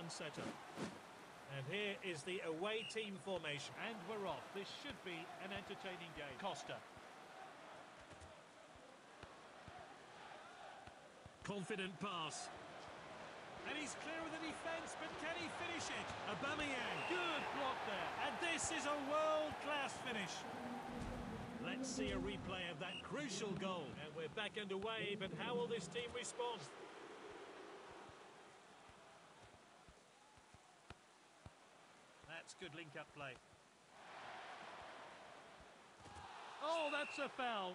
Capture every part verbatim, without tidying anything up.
setup. And here is the away team formation. And we're off. This should be an entertaining game. Costa. Confident pass. And he's clear of the defence, but can he finish it? Aubameyang. Good block there. And this is a world-class finish. Let's see a replay of that crucial goal. And we're back underway, but how will this team respond? That's good link-up play. Oh, that's a foul.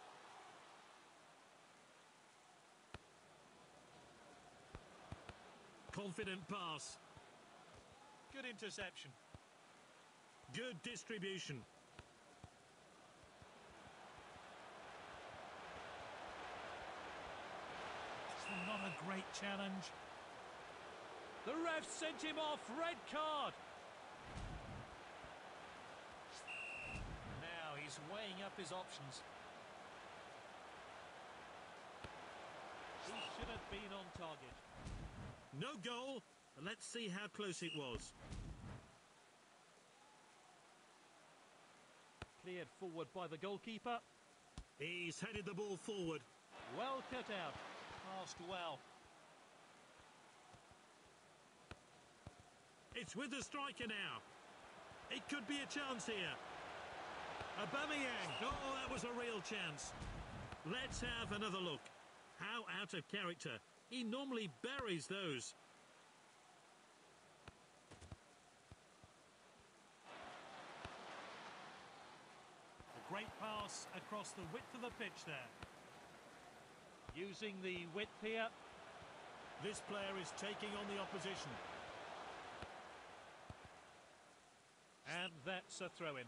Confident pass. Good interception. Good distribution. It's not a great challenge. The ref sent him off. Red card. Now he's weighing up his options. He should have been on target. No goal. Let's see how close it was. Cleared forward by the goalkeeper. He's headed the ball forward. Well cut out. Passed well. It's with the striker now. It could be a chance here. Aubameyang. Oh, that was a real chance. Let's have another look. How out of character. He normally buries those. A great pass across the width of the pitch there. Using the width here. This player is taking on the opposition. And that's a throw-in.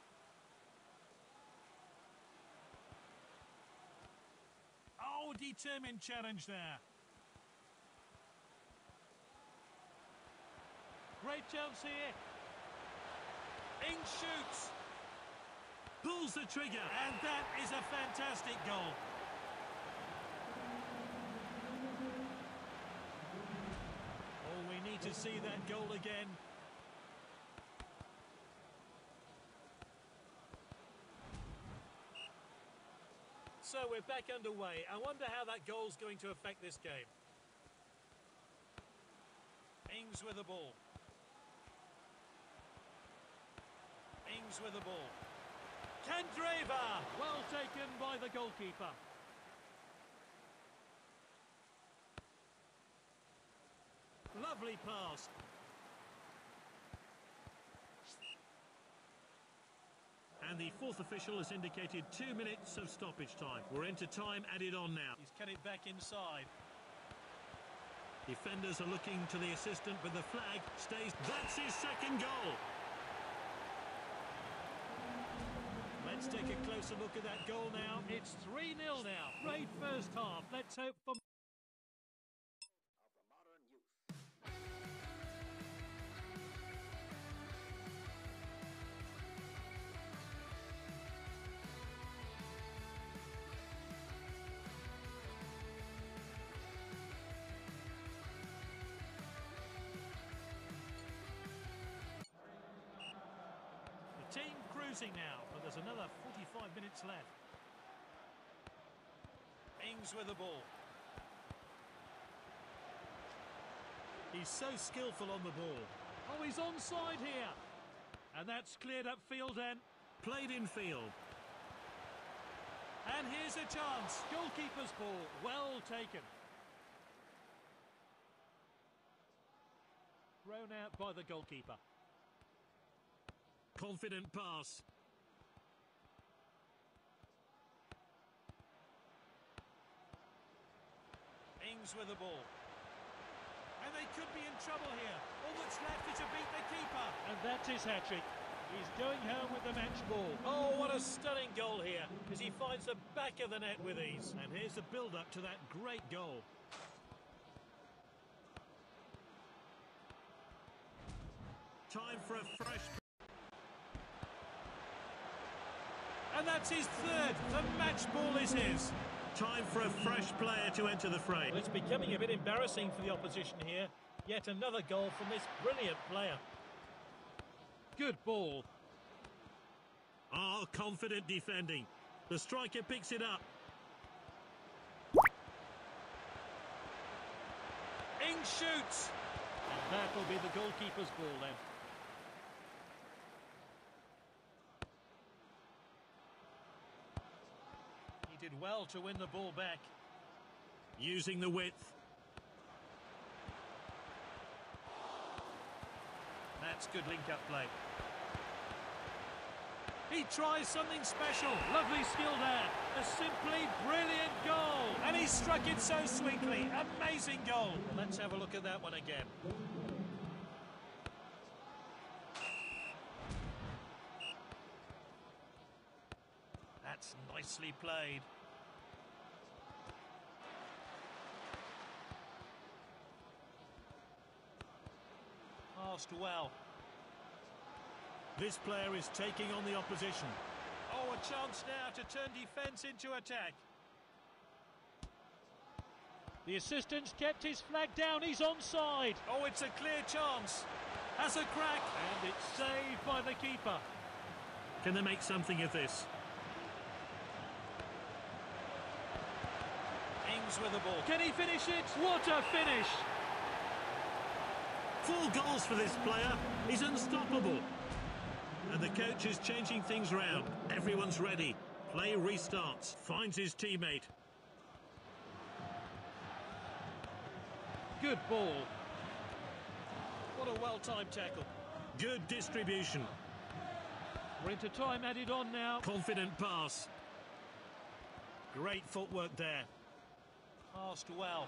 Oh, determined challenge there. Great chance here. Ings shoots. Pulls the trigger. And that is a fantastic goal. Oh, we need to see that goal again. So we're back underway. I wonder how that goal's going to affect this game. Ings with the ball. Ings with the ball. Candreva! Well taken by the goalkeeper. Lovely pass. And the fourth official has indicated two minutes of stoppage time. We're into time added on now. He's cut it back inside. Defenders are looking to the assistant, but the flag stays. That's his second goal. Let's take a closer look at that goal now. It's three nil now. Great first half. Let's hope for... Team cruising now, but there's another forty-five minutes left. Ings with the ball. He's so skillful on the ball. Oh, he's onside here. And that's cleared up field then. Played in field. And here's a chance. Goalkeeper's ball. Well taken. Thrown out by the goalkeeper. Confident pass. Ings with the ball. And they could be in trouble here. All that's left is to beat the keeper. And that's his hat-trick. He's going home with the match ball. Oh, what a stunning goal here, as he finds the back of the net with ease. And here's the build-up to that great goal. Time for a fresh... And that's his third. The match ball is his. Time for a fresh player to enter the fray. Well, it's becoming a bit embarrassing for the opposition here. Yet another goal from this brilliant player. Good ball. Oh, confident defending. The striker picks it up. Ings shoots. And that will be the goalkeeper's ball then. He did well to win the ball back. Using the width. That's good link-up play. He tries something special. Lovely skill there. A simply brilliant goal. And he struck it so sweetly. Amazing goal. Let's have a look at that one again. That's nicely played. Passed well. This player is taking on the opposition. Oh, a chance now to turn defence into attack. The assistant's kept his flag down. He's onside. Oh, it's a clear chance. Has a crack. And it's saved by the keeper. Can they make something of this? Ings with the ball. Can he finish it? What a finish! Four goals for this player. He's unstoppable. And the coach is changing things round. Everyone's ready. Play restarts. Finds his teammate. Good ball. What a well-timed tackle. Good distribution. We're into time added on now. Confident pass. Great footwork there. Passed well.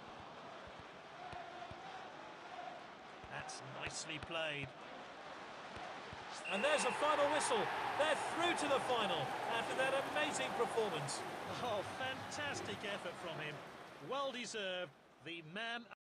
That's nicely played. And there's a final whistle. They're through to the final after that amazing performance. Oh, fantastic effort from him. Well deserved. The man